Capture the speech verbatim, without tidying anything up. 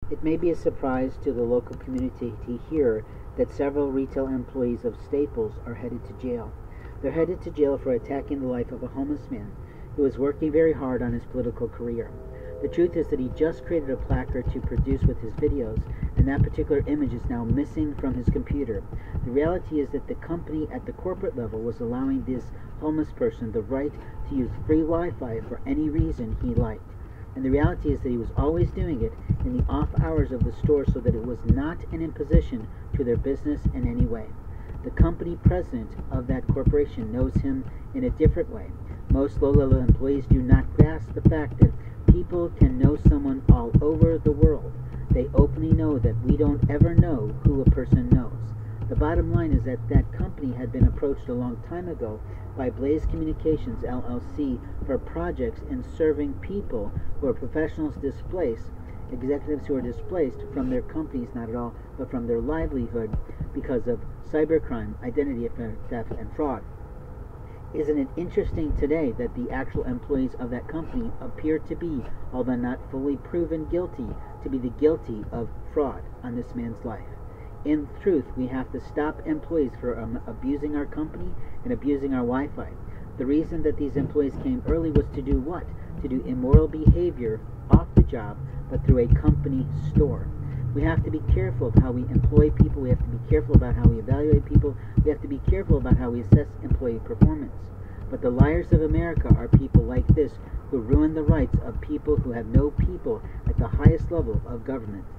It may be a surprise to the local community to hear that several retail employees of Staples are headed to jail. They're headed to jail for attacking the life of a homeless man who is working very hard on his political career. The truth is that he just created a placard to produce with his videos, and that particular image is now missing from his computer. The reality is that the company at the corporate level was allowing this homeless person the right to use free Wi-Fi for any reason he liked. And the reality is that he was always doing it in the off hours of the store so that it was not an imposition to their business in any way. The company president of that corporation knows him in a different way. Most low-level employees do not grasp the fact that people can know someone all over the world. They openly know that we don't ever know who a person knows. The bottom line is that that company had been approached a long time ago by Blaze Communications, L L C, for projects in serving people who are professionals displaced, executives who are displaced from their companies, not at all, but from their livelihood because of cybercrime, identity theft, and fraud. Isn't it interesting today that the actual employees of that company appear to be, although not fully proven guilty, to be the guilty of fraud on this man's life? In truth, we have to stop employees from um, abusing our company and abusing our Wi-Fi. The reason that these employees came early was to do what? To do immoral behavior off the job, but through a company store. We have to be careful of how we employ people. We have to be careful about how we evaluate people. We have to be careful about how we assess employee performance. But the liars of America are people like this who ruin the rights of people who have no people at the highest level of government.